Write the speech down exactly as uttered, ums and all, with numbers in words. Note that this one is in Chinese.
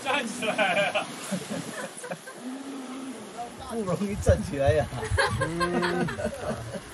站起来了， 不容易站起来呀。 嗯